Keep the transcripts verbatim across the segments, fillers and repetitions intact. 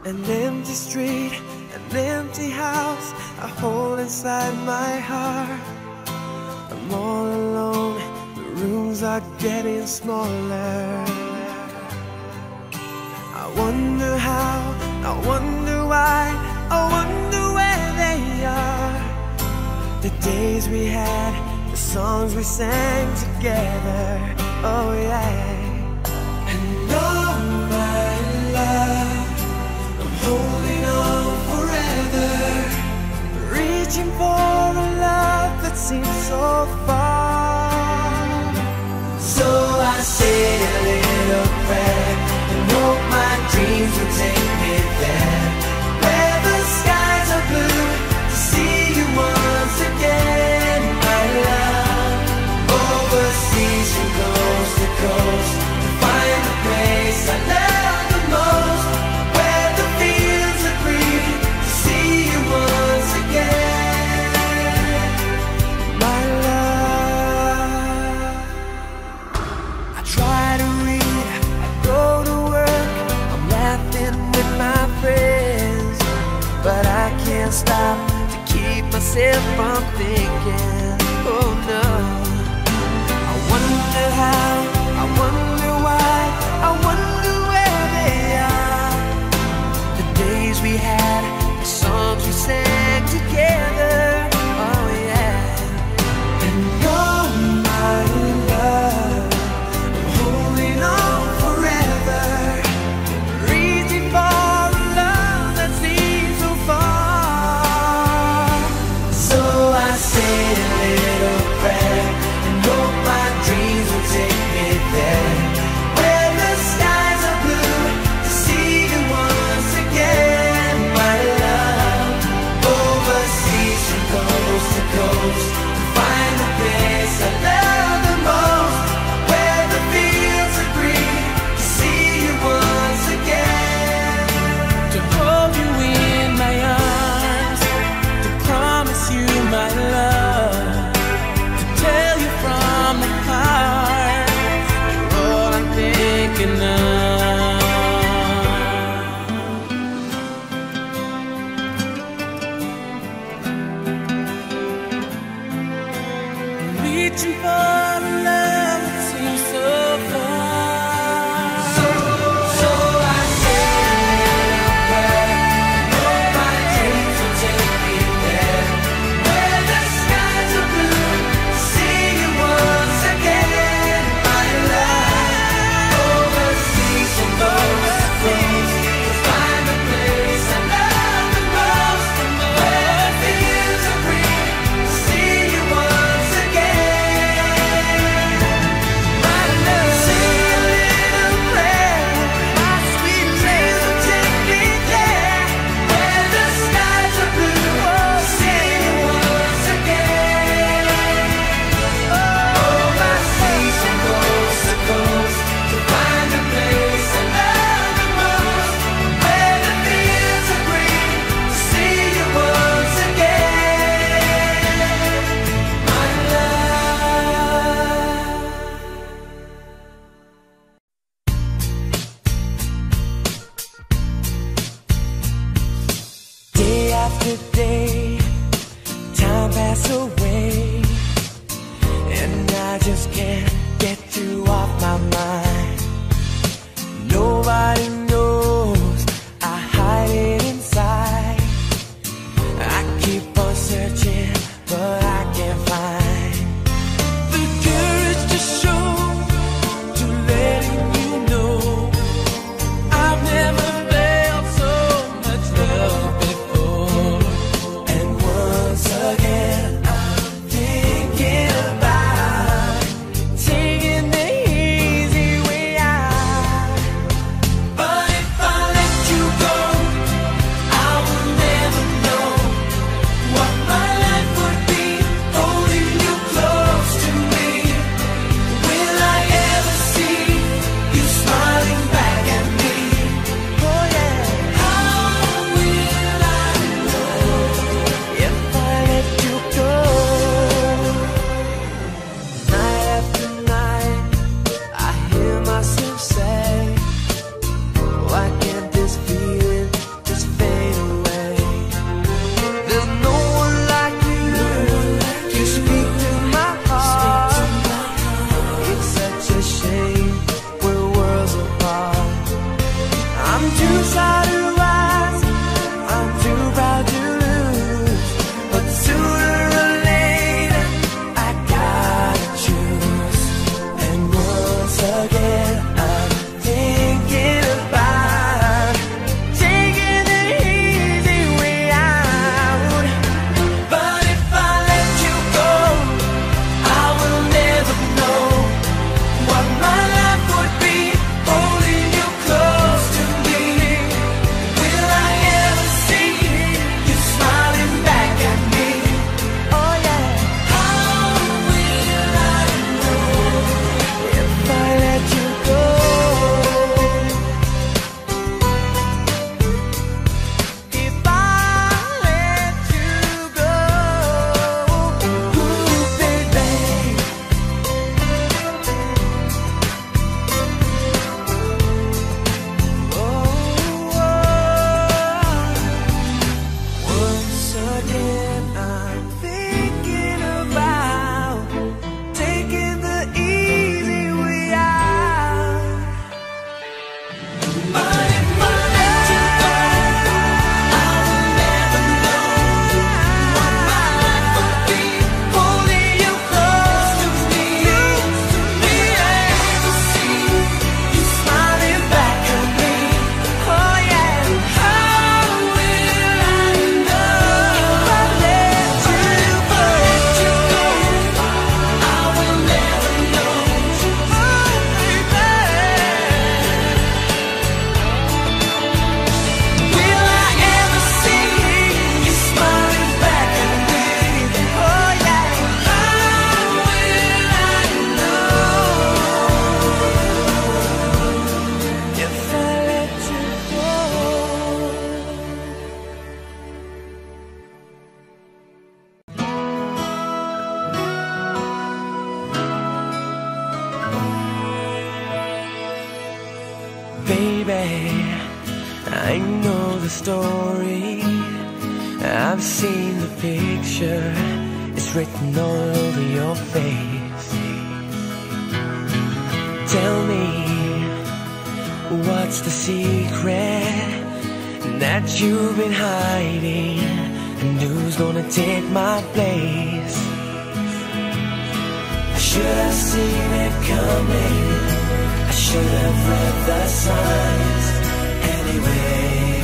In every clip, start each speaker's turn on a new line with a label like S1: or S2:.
S1: An empty street, an empty house I hold inside my heart. I'm all alone, the rooms are getting smaller. I wonder how, I wonder why, I wonder where they are. The days we had, the songs we sang together, oh yeah. And oh my love, I'm holding on forever, reaching for a love that seems so far. So I say a little prayer and hope my dreams will take me there, where the skies are blue, to see you once again, my love. Overseas from coast to coast, to find the place I love the most, where the fields are green, to see you once again, my love. I try to read, I go to work, I'm laughing with my friends, but I can't stop to keep myself from thinking, oh no. I wonder how, I wonder why, I wonder where they are. The days we had, the songs we sang together, oh yeah. And oh my love, I'm holding on forever, reaching for a love that seems so far. So I say a little prayer and hope my dreams will take me there, where the skies are blue, to see you once again, my love. Overseas from coast to coast, to find the place I love the most, where the fields are green, to see you once again, to hold you in my arms, to promise you my love, to tell you from the heart, you're all I'm thinking of. Reaching for a love that seems so far. So, so I say a little prayer, hope my dreams will take me there, where the skies are blue, to see you once again, my love. Overseas from coast to coast, to find the place I love the most, where the fields are green, to see you once again, my love. Say a little prayer, my sweet dreams will take me there, where the skies are blue, to see you once again. Overseas from coast to coast, to find the place I love the most, where the fields are green, to see you once again, my love. Day after day, time passes away, and I just can't get you off my mind. Nobody knows I hide it inside. I keep on searching, but I can't find the courage to show, to letting you know I've never felt so much love before. And once again I'm thinking about taking the easy Baby, I know the story, I've seen the picture, it's written all over your face. Tell me, what's the secret that you've been hiding, and who's gonna take my place? I should have seen it coming, I should have read the signs. Anyway,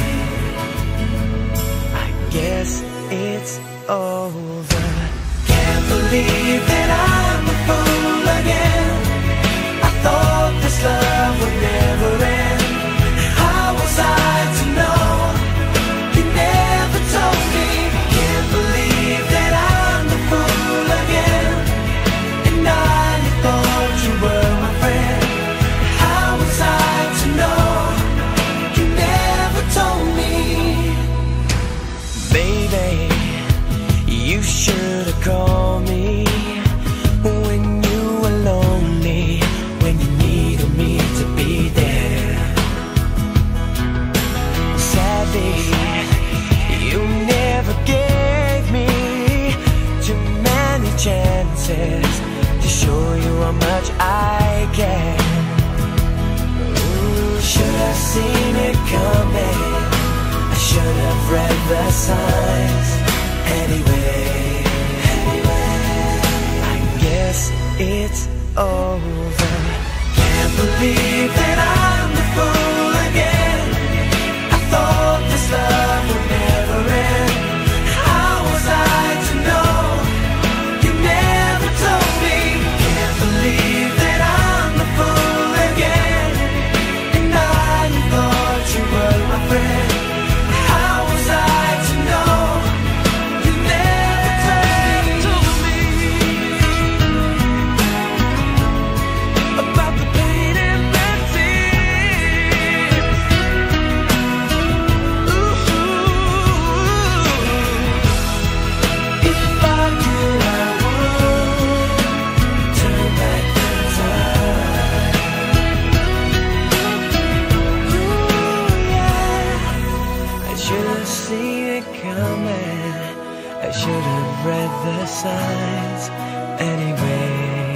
S1: I guess it's over. Can't believe that I'm a fool again. I thought this love would never end. How was I to know? You never told me. Can't believe that I'm a fool again, and I thought you were my friend. How was I to know? You never told me. Baby, you should have called me when you were lonely, when you needed me to be there. Sadly, you never gave me too many chances to show you how much I care. Ooh, should have seen it coming, I should have read the signs. Anyway, I guess it's over. Can't believe that I'm the fool again. I thought this love would never end. How was I to know? You never told me. Can't believe that I'm the fool again, and I thought you were my friend. How was I to know? You never told me about the pain and the tears. Ooh, if I could, I would turn back the time. Ooh, yeah. I should have seen it coming, I should have read the signs. Anyway,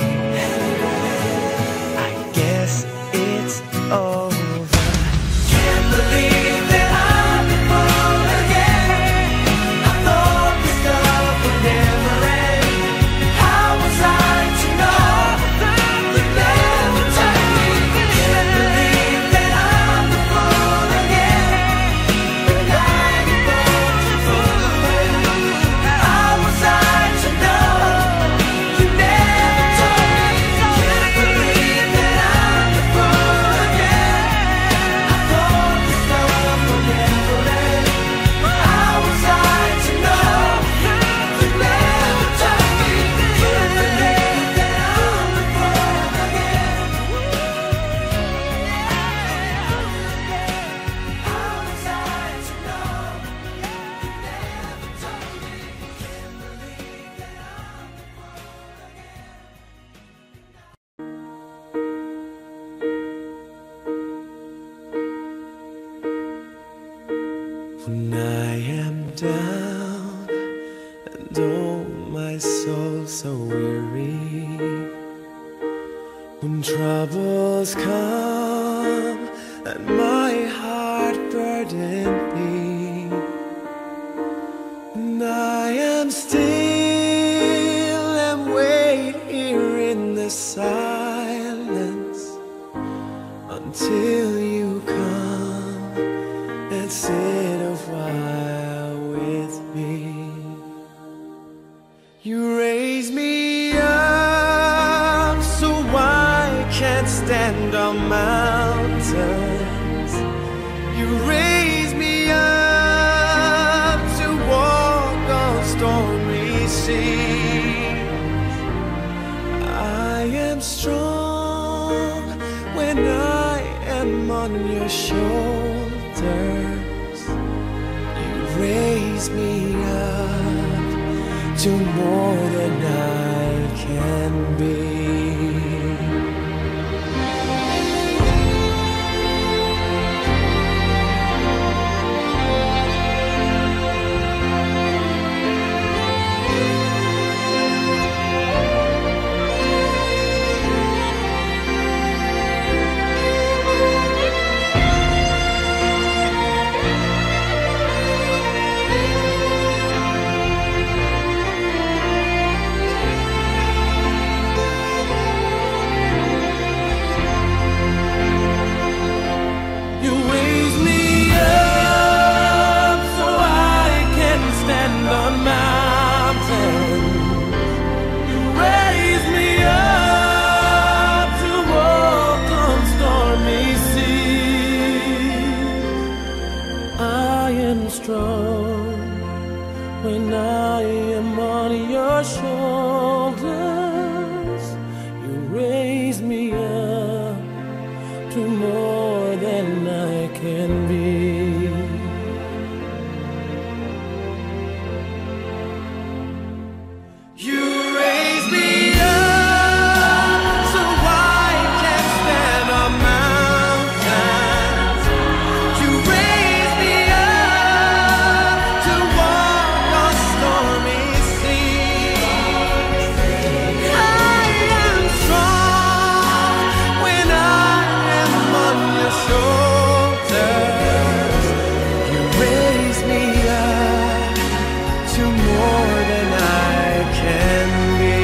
S1: I guess it's over. Can't believe that I'm the fool again. I thought this love would never end. How was I to know? You never told me. Can't believe that I'm the fool again, and I thought you were. How was I to know? You never told me. Can't believe that I'm the fool again. I thought this love would never end. How was I to know? You never told me. Can't believe that I'm the fool again. How was I to know? You never told me. Can't believe that I'm the fool again. When I am down and oh my soul so weary, when troubles come and my heart burden me, and I am still and wait here in the silence until you come and sit a while with me. You raise me up so I can't stand on mountains. You raise me up to walk on stormy seas. I am strong when I am on your shoulders. You raise me up to more than I can be.
S2: strong when I am on your shoulders. You raise me up to more than I can be.
S1: You raise me up so I can stand on mountains. You raise me up to walk on stormy seas. I am strong when I am on your shoulders. You raise me up to more than I can be.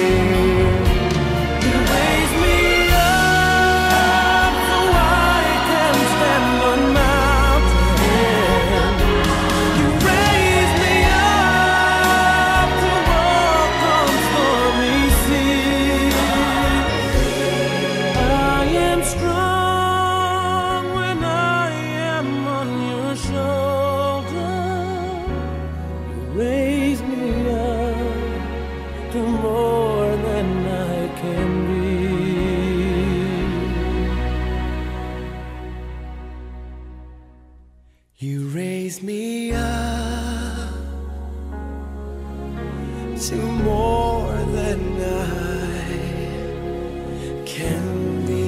S1: You raise me up so I can stand on mountains. You raise me up to walk on stormy seas. I am strong when I am on your shoulder. You raise me up to more than I can be. You raise me up to more than I can be.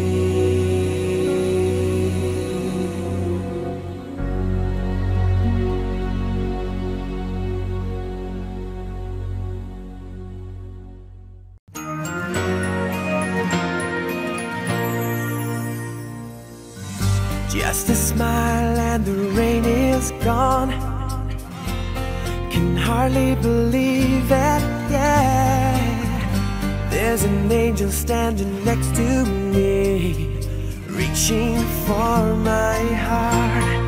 S1: Just a smile and the rain is gone. Can hardly believe it, yeah. There's an angel standing next to me, reaching for my heart.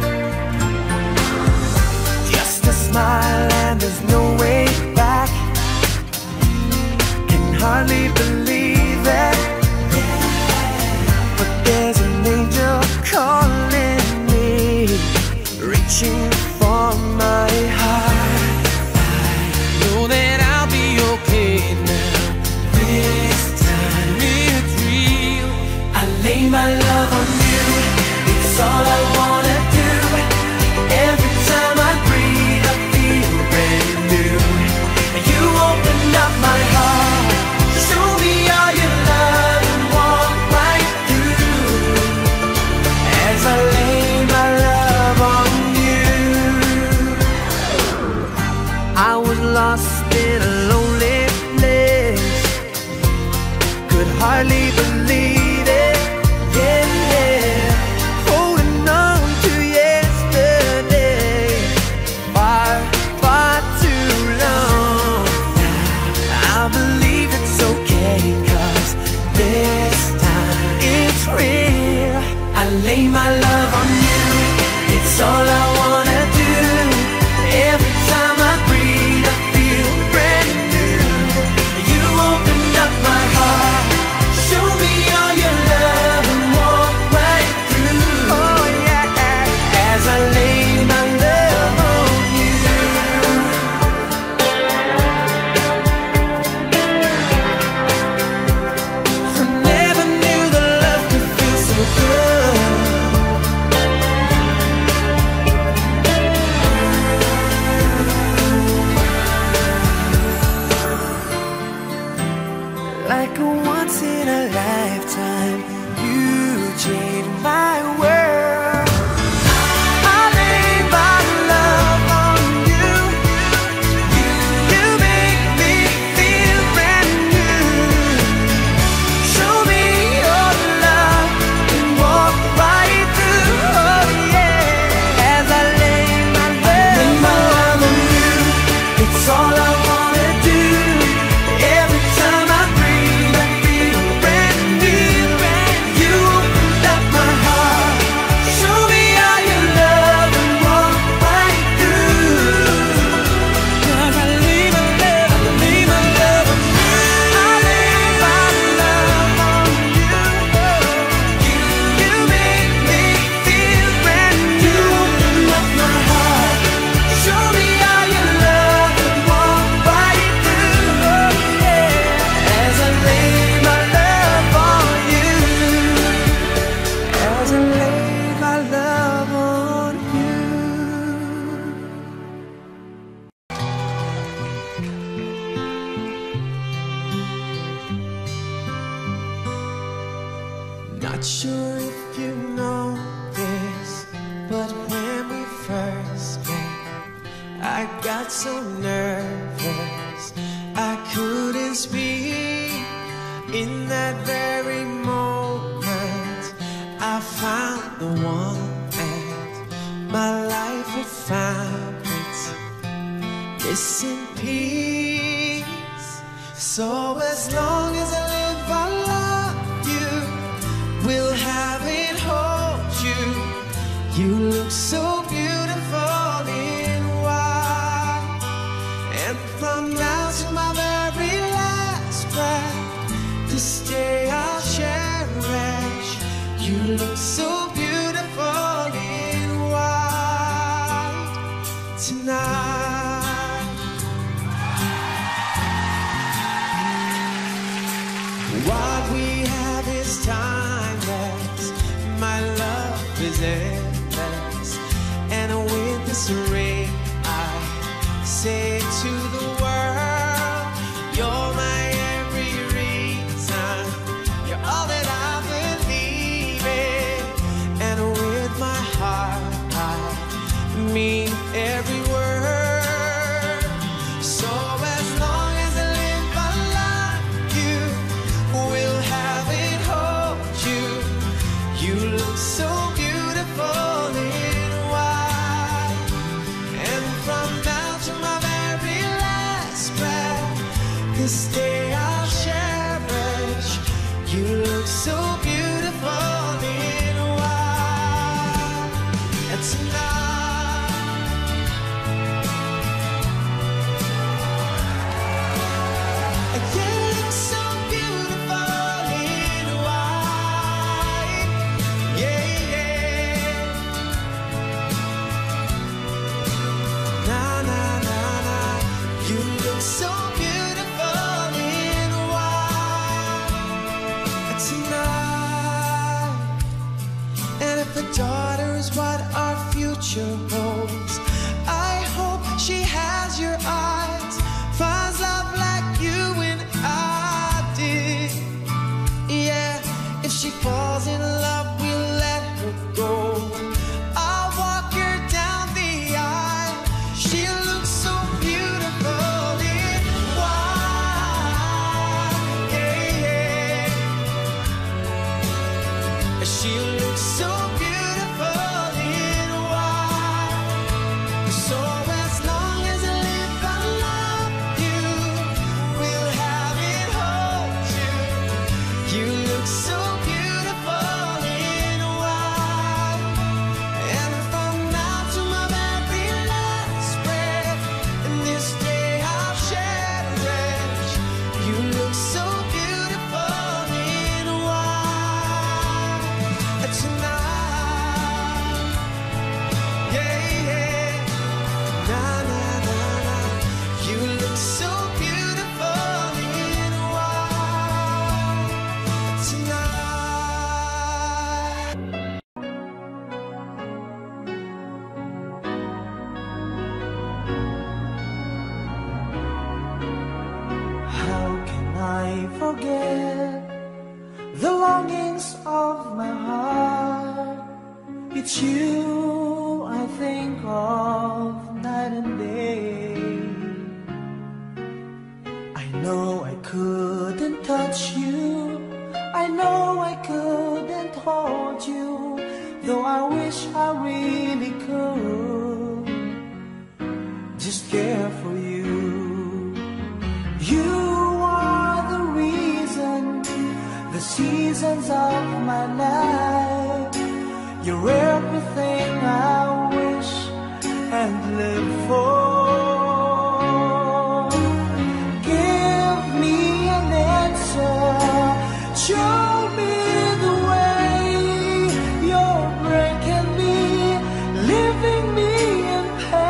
S1: Just a smile and there's no way back. Can hardly believe it, but there's an angel calling me, reaching for my heart. I know that I'll be okay now. This time it's real. I lay my love on you. It's all I wanna do. Every time I breathe, I feel brand new. You open up my heart, show me all your love, and walk right through. As I lay my love on you, I was lost in a lonely place, could hardly believe it, yeah, yeah. Holding on to yesterday, far, far too long. I believe it's okay, 'cause this time it's real. I lay my love on you, it's all I wanna do. Every time I breathe, I feel brand new. You opened up my heart, show me all your love, and walk right through. Oh yeah, as I lay my love on you. I never knew the love could feel so good. Like a once in a lifetime, you changed my world. I lay my love on you. You make me feel brand new. Show me your love and walk right through. Oh yeah, as I lay my love on you, it's all I wanna do. Every time I breathe, I feel brand new. You opened up my heart, Not sure if you know this, but when we first met, I got so nervous I couldn't speak. In that very moment I found the one and my life had found its missing piece. So as long as I live I love you, will have it, hold you. You look so beautiful in white, and from now to my very last breath, this day I'll cherish. You look so beautiful in white tonight. What we have is timeless, my love is endless, and with this ring I say to the world, you're my every reason, you're all that I believe in, and with my heart I mean every word. So as long as I live I love you, will have it, hold you. You look so beautiful in white, and from now to my very last breath, this day I'll cherish. You look so beautiful in white, and tonight, you look so beautiful in white, yeah, yeah. Na na na na, you look so beautiful in white tonight. And if a daughter is what our future holds, I hope she has your eyes, finds love like you and I did. Yeah, if she falls in love, we'll let her go. I'll walk her down the aisle. She looks so beautiful in white, yeah, yeah. She looks so beautiful in white. So as long as I live I love you, will have it, hold you. You look so beautiful in white, and from now to my very last breath, and this day I'll cherish. You look so beautiful in white tonight, yeah, yeah. Na na na na, you look so beautiful in white tonight.
S3: How can I forget the longings of my heart? It's you I think of night and day. I know I couldn't touch you, I know I couldn't hold you, though I wish I really could just care for you. You are the reason, the seasons of my life. You're everything I wish and live for. Give me an answer, show me the way. You're breaking me, leaving me in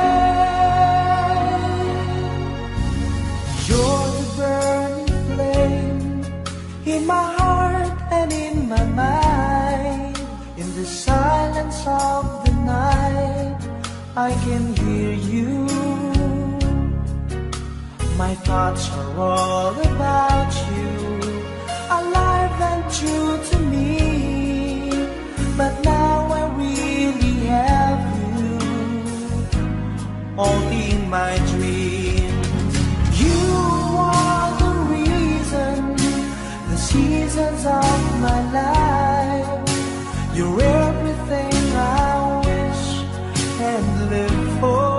S3: pain. You're the burning flame in my heart and in my mind. In the silence of the night, I can hear you. My thoughts are all about you, alive and true to me. only in my dreams. You are the reason, the seasons of my life. You're everything I wish and live for.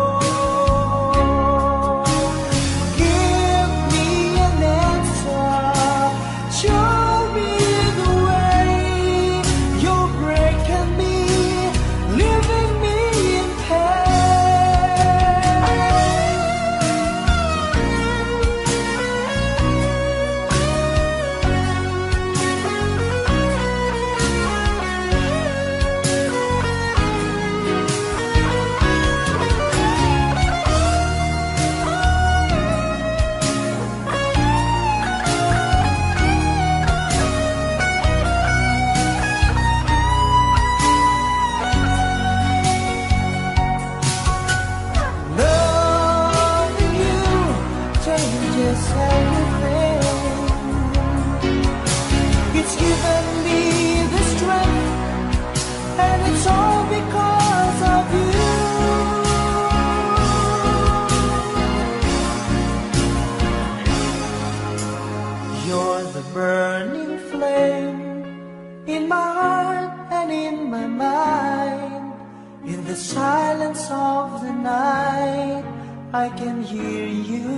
S3: Give me an answer, show me the way. You're breaking me, leaving me in pain. Loving you changes everything. It's given me the strength, and it's all because of you. You're the burning flame in my heart and in my mind. In the silence of the night, I can hear you.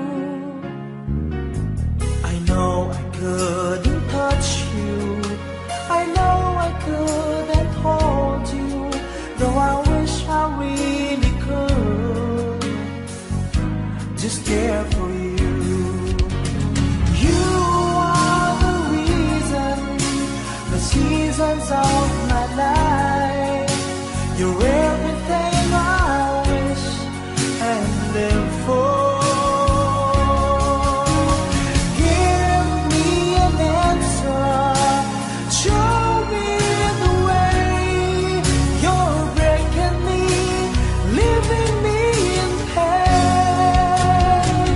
S3: I know I couldn't touch you, I know I couldn't hold you, though I wish I really could just care for you. You are the reason, the seasons of my life. You're everything I wish and live for. Give me an answer, show me the way. You're breaking me, leaving me in pain.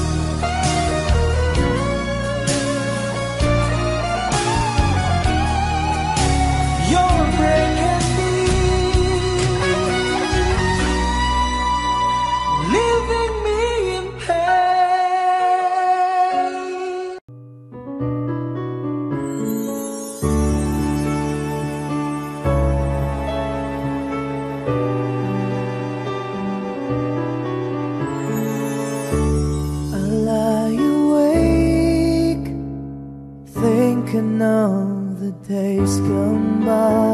S3: You're breaking me, leaving me in pain.
S1: I lie awake, thinking of the days gone by,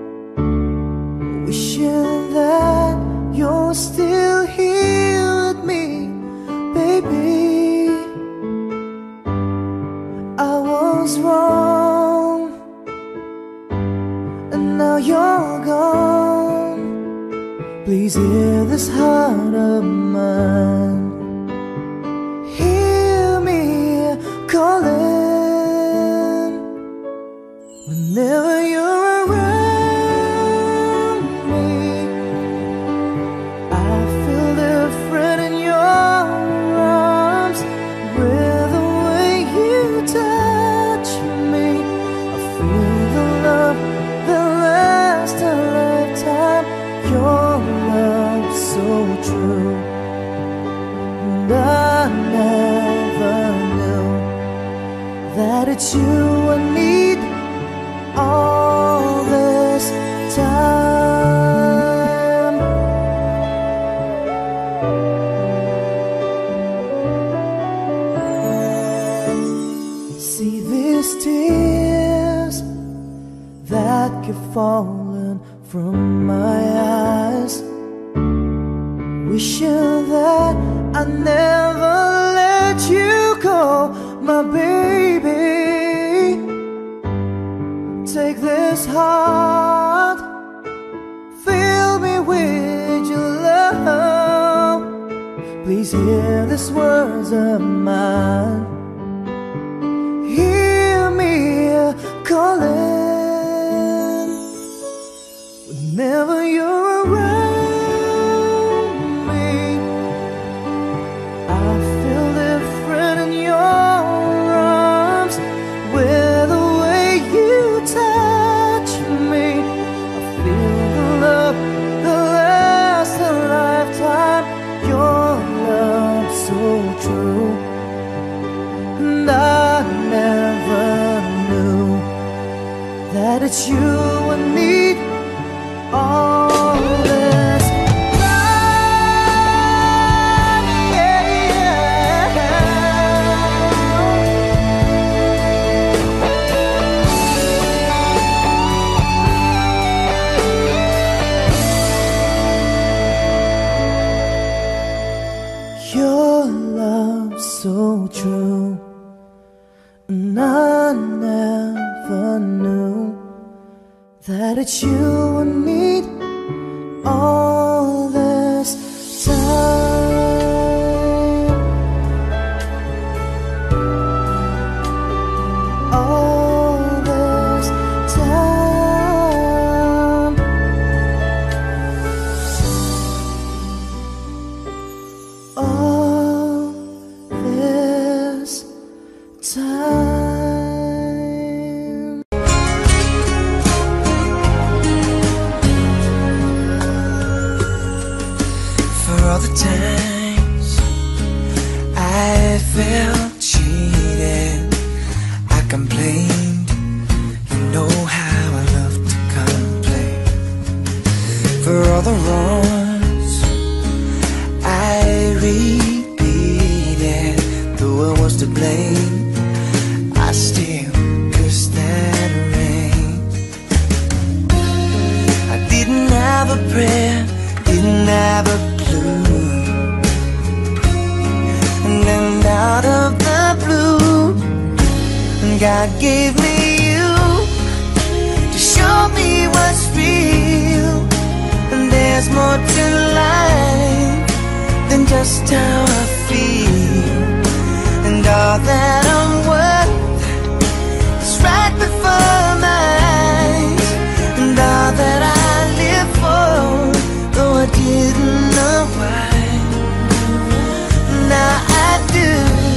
S1: wishing that you're still here with me, baby. I was wrong, and now you're gone. Please hear this heart of mine. Hear me calling whenever you're around me. I feel different in your arms, with the way you touch me. I feel the love that lasts a lifetime. Your love so true, and I never knew that it's you I need all this time. See these tears that keep falling from my eyes, wishing that I never let you go, my baby. Take this heart, fill me with your love. Please hear these words of mine. Hear me calling whenever you're around me. I feel different in your arms, with the way you touch me. I feel the love that lasts a lifetime.
S3: it's you I need all this time, yeah, yeah. Your love so true, and I never knew that it's you I need all this time, all this time, all this time.
S1: All the times I felt cheated, I complained. You know how I love to complain. For all the wrongs I repeated, though I was to blame, I still cursed that rain. I didn't have a prayer, didn't have a and then out of the blue, God gave me you to show me what's real. And there's more to life than just how I feel. And all that I'm worth is right before my eyes. And all that I live for, though I didn't know why, now I do.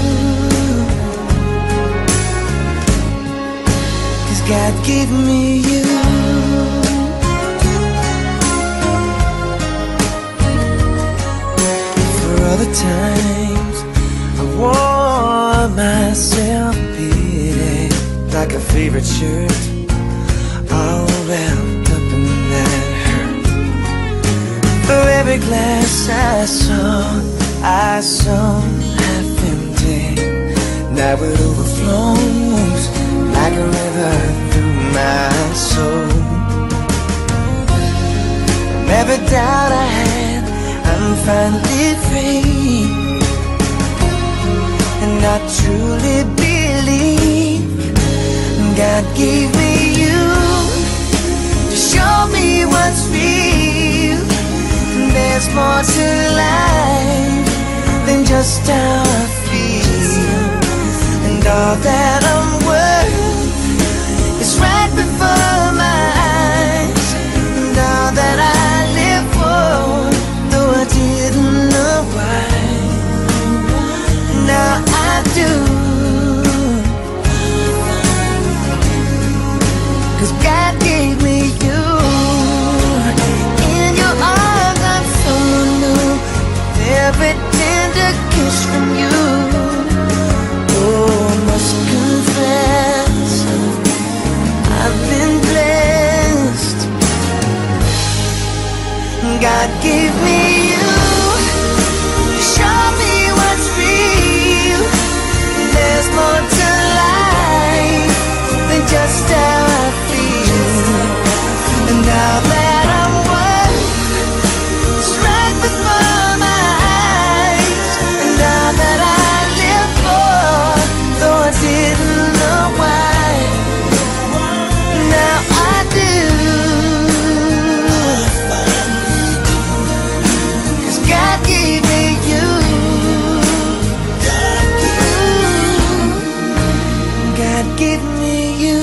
S1: 'Cause God gave me you. For all the times I wore myself beating like a favorite shirt, all wrapped up in that hurt. For every glass I saw, I saw half empty. Now it overflows like a river through my soul. From every doubt I had, I'm finally free. And I truly believe God gave me you to show me what's real. And there's more to life than just how I feel. And all that I'm worth is right before my eyes. And all that I live for, though I didn't know why, now I do. 'Cause God gave me you. In your arms I'm someone new, every tender kiss from you. Oh, I must confess, I've been blessed. God gave me you to show me what's real. There's more to life than just how I feel. And now that I'm worth is right before my eyes. And now that I live for, though I didn't know why, now I do. 'Cause God gave me you. God gave me you.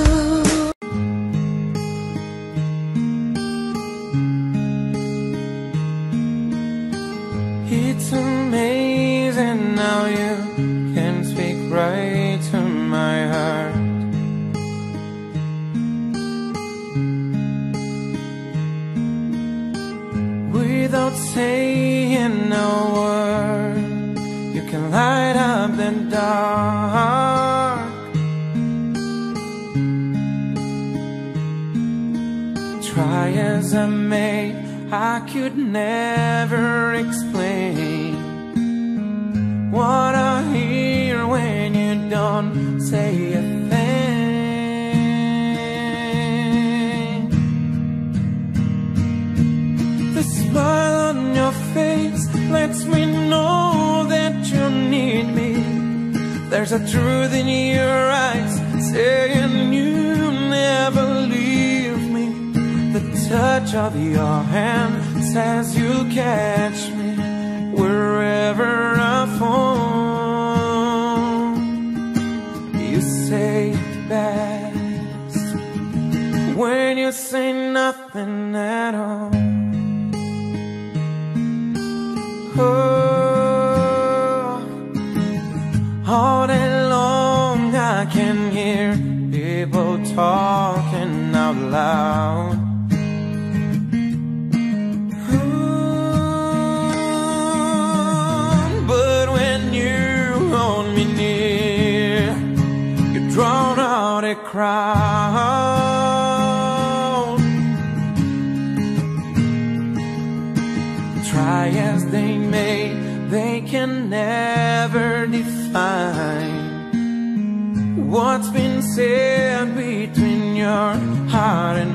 S2: It's amazing how you can speak right to my heart. Without saying a word, you can light up the dark. Try as I may, I could never explain what I hear when you don't say a thing. The smile on your face lets me know that you need me. There's a truth in your eyes saying you never leave me. The touch of your hand says you'll catch me wherever I fall. You say it best when you say nothing at all. Oh, all day long I can hear people talking out loud. But when you hold me near, you drown out a crowd. Try as they may, they can never define what's been said between your heart and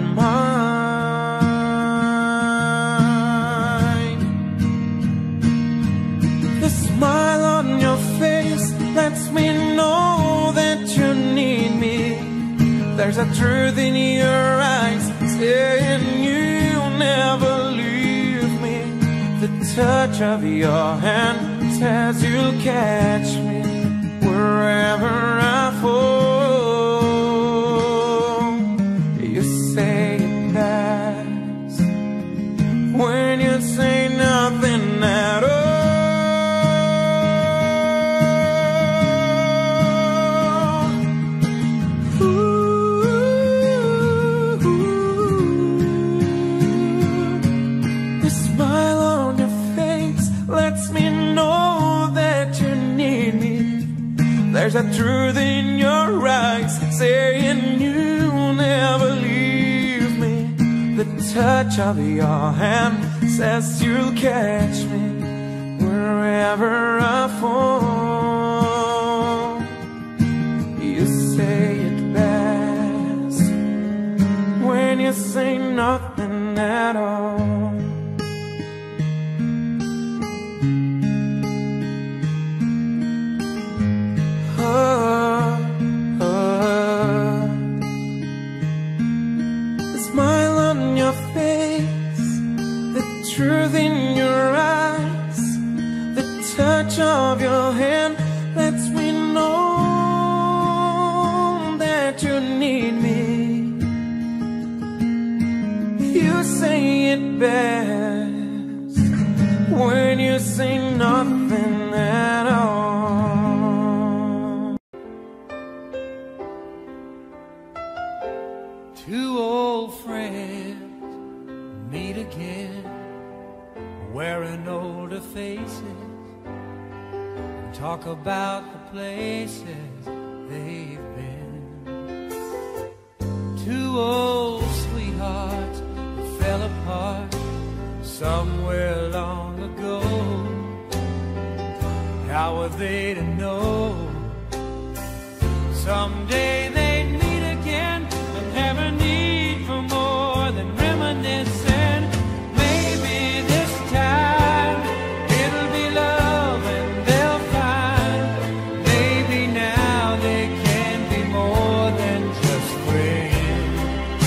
S2: mine. The smile on your face lets me know that you need me. There's a truth in your eyes saying you'll never leave me. The touch of your hand says you'll catch me wherever I fall. You say it best when you say nothing at all. Ooh, the smile on your face lets me know that you need me. There's a truth in your eyes saying you'll never leave me. The touch of your hand says you'll catch me wherever I fall. You say it best when you say nothing at all. Truth in your eyes, the touch of your hand lets me know that you need me. You say it best when you say nothing at all.
S4: Two old friends meet again, wearing older faces, talk about the places they've been. Two old sweethearts who fell apart somewhere long ago. How were they to know someday they'd meet again and have a need for more than reminiscing? Maybe this time it'll be love and they'll find maybe now they can be more than just friends.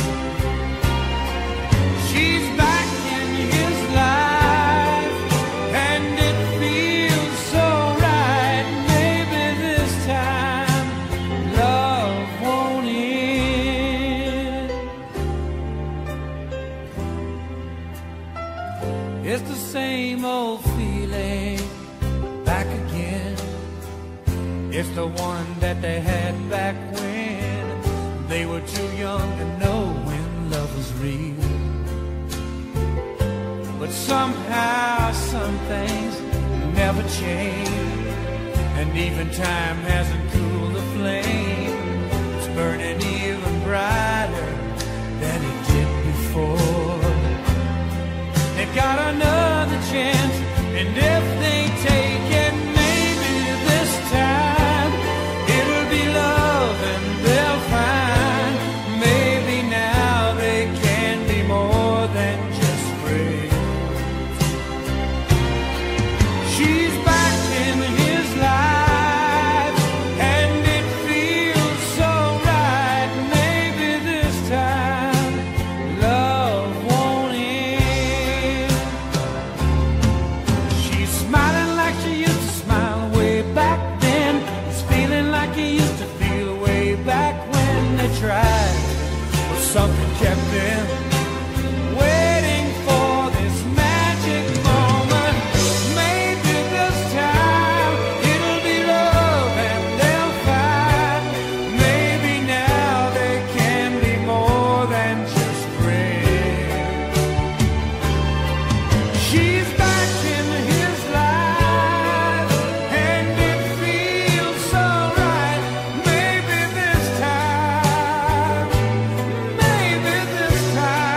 S4: She's back in his life and it feels so right. Maybe this time love won't end. It's the same old feeling back again. It's the one that they had back when they were too young to know when love was real. But somehow some things never change, and even time hasn't cooled the flame. It's burning even brighter than it did before. chance. And if they take it, maybe this time it'll be love and they'll find maybe now they can be more than just friends. She's back in his life and it feels so right. Maybe this time love won't end. She's smiling like she used to smile way back then. He's feeling like he used to feel way back when they tried. But something kept them waiting for this magic moment. Maybe this time it'll be love and they'll find maybe now they can be more than just friends. She's back in his life and it feels so right. Maybe this time, maybe this time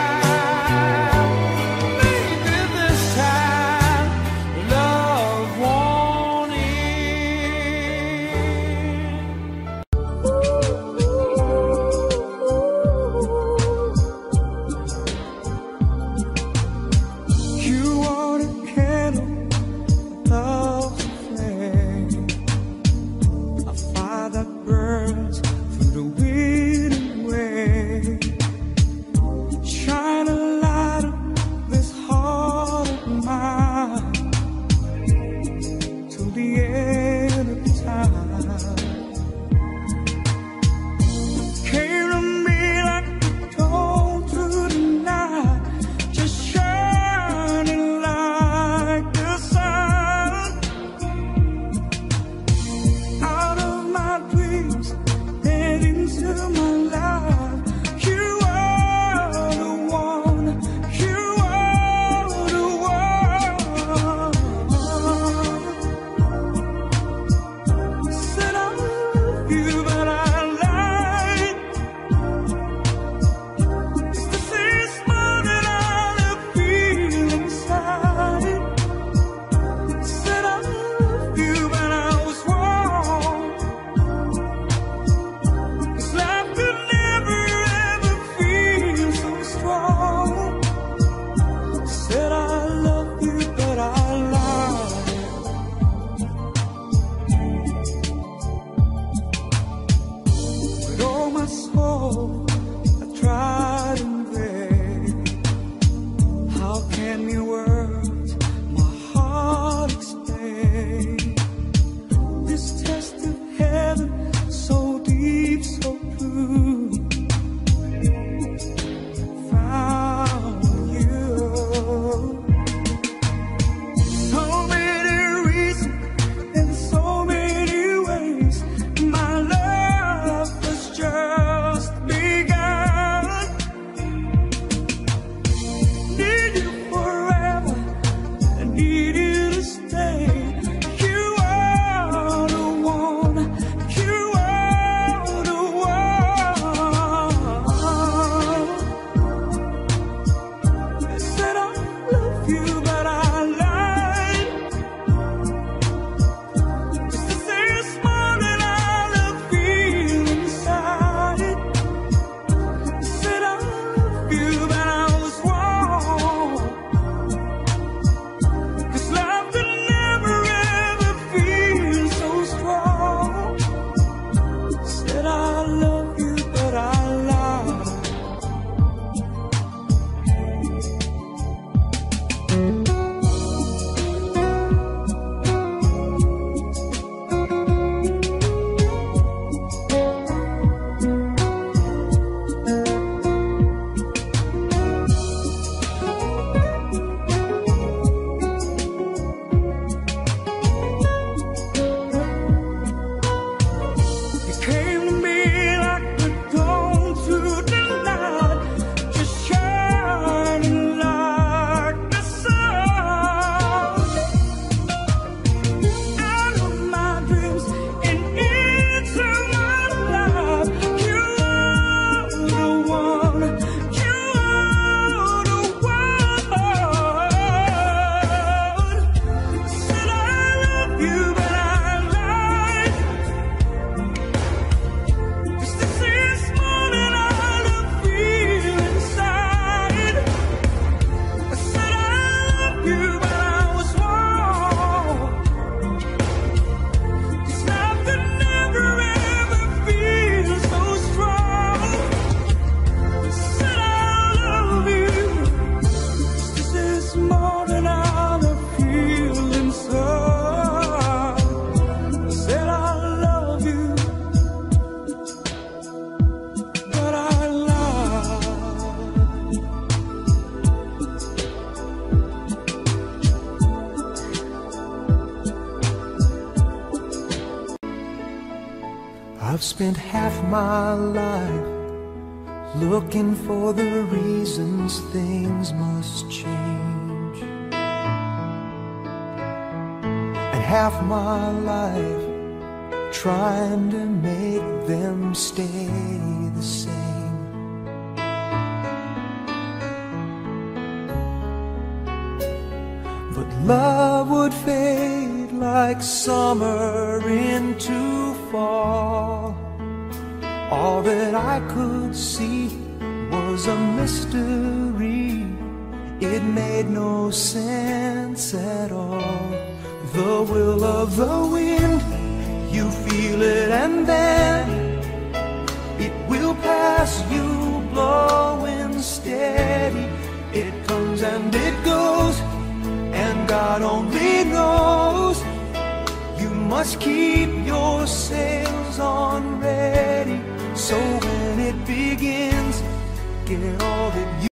S3: spent half my life looking for the reasons things must change, and half my life trying to make them stay the same. But love would fade like summer into fall. All that I could see was a mystery. It made no sense at all. The will of the wind, you feel it and then it will pass you, blowing steady. It comes and it goes, and God only knows. You must keep your sails on ready, so when it begins, get all that you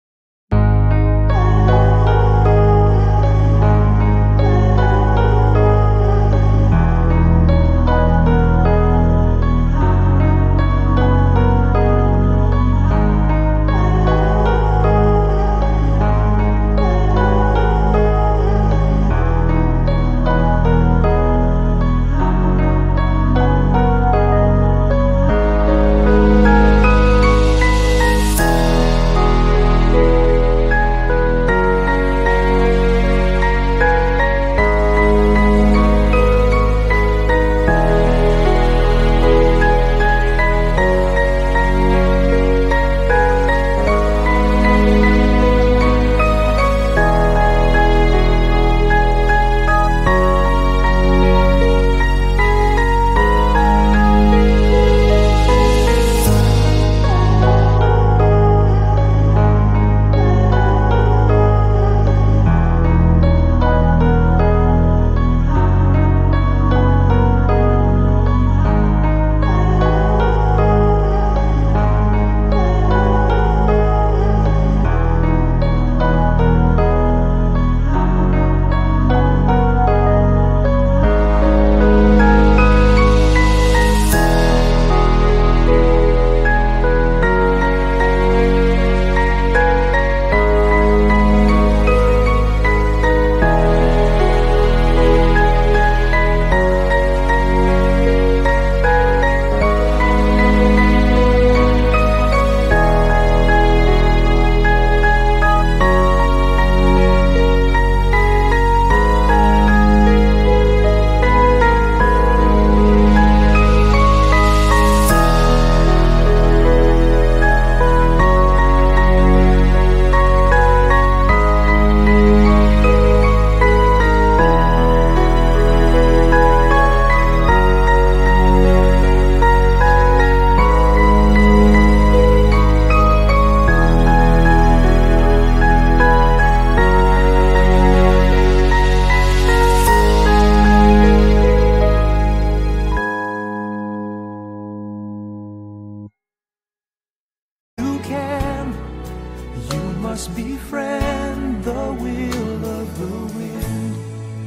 S3: must befriend the will of the wind.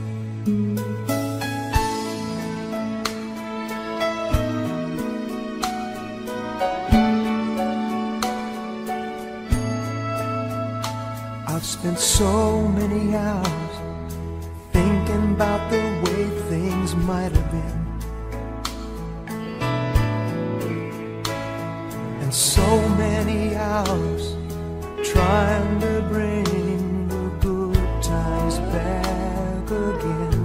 S3: I've spent so many hours thinking about the way things might have been, and so many hours trying to bring the good times back again.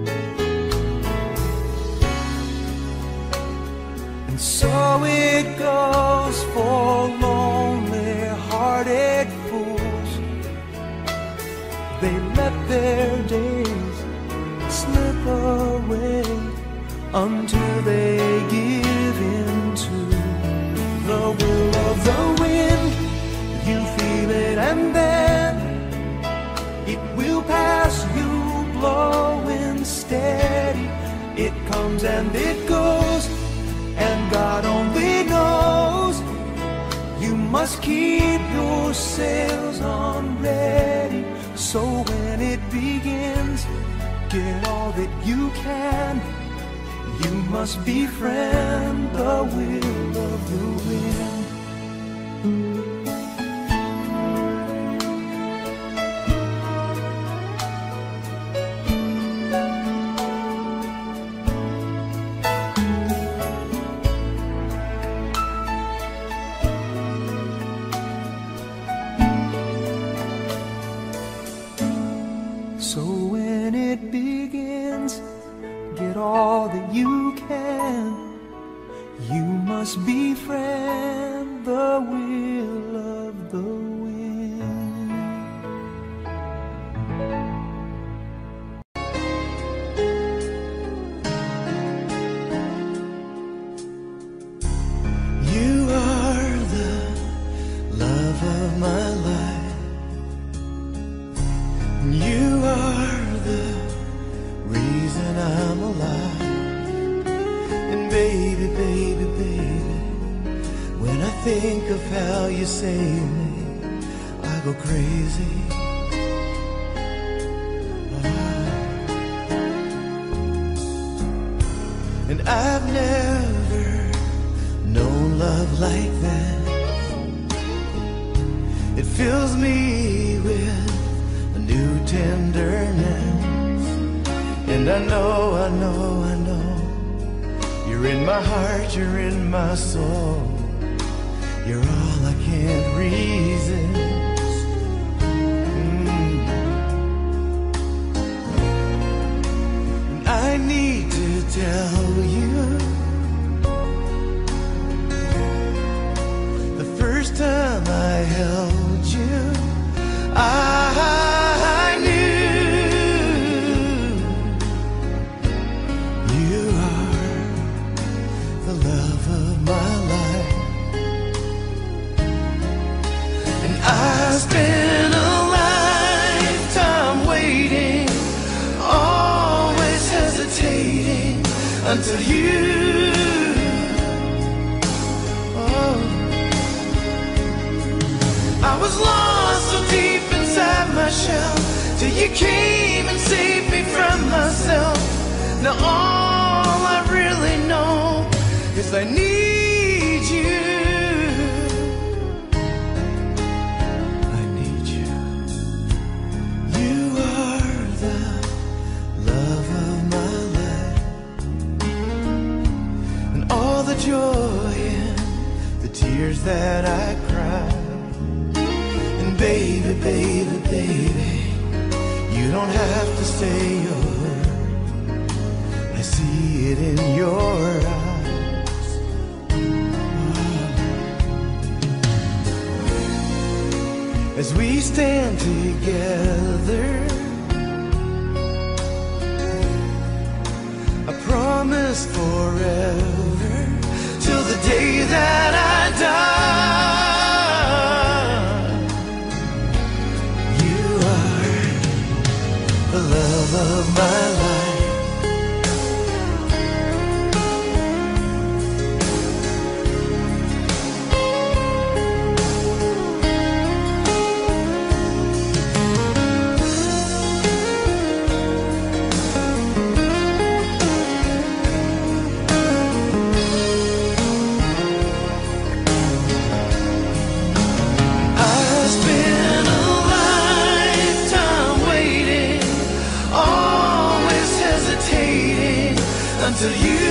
S3: And so it goes for lonely hearted fools. They let their days slip away until they give in to the will of the wind. You feel it and then it will pass you, blowing steady. It comes and it goes, and God only knows. You must keep your sails on ready, so when it begins, get all that you can. You must befriend the will of the wind. So when it begins, get all that you can. You must befriend the will of the wind. You are the love of my life. You are the reason I'm alive. And baby, baby, baby, when I think of how you save me, I go crazy. Oh. And I've never known love like that. It fills me with a new tenderness. And I know, I know, I know, you're in my heart, you're in my soul. You're all I can't resist. Mm. And I need to tell you, the first time I held you, I knew you are the love of my life. And I spent a lifetime waiting, always hesitating until you. Oh, I was lost so deep inside my shell, till you came and saved me from myself. Now all I really know is I need you. I need you. You are the love of my life. And all the joy and the tears that I cried. Baby, baby, baby, you don't have to say a word. I see it in your eyes. Oh. As we stand together, I promise forever, till the day that I die. The love of my life. Until you,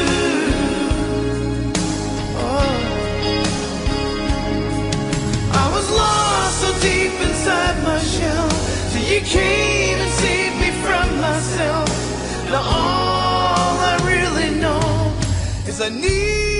S3: oh, I was lost so deep inside my shell, till you came and saved me from myself. Now all I really know is I need